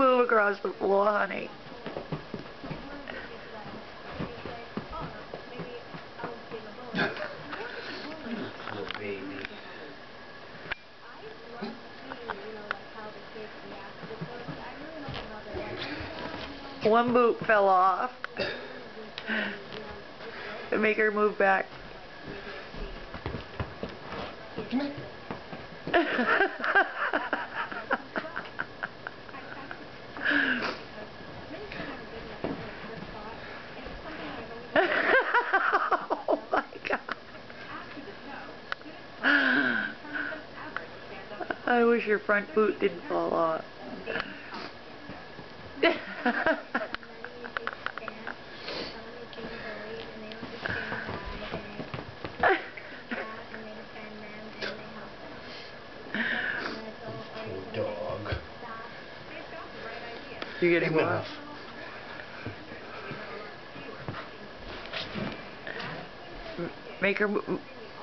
move across the floor, honey. Little baby. One boot fell off. To make her move back. Oh my God. I wish your front boot didn't fall off. Poor dog. You're getting what? Make her move.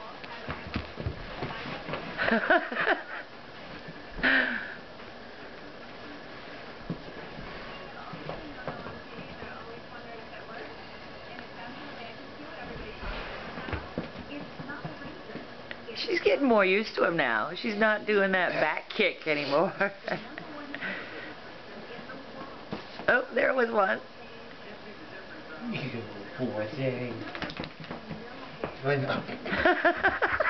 She's getting more used to him now. She's not doing that back kick anymore. Oh, there was one. You poor thing. I know.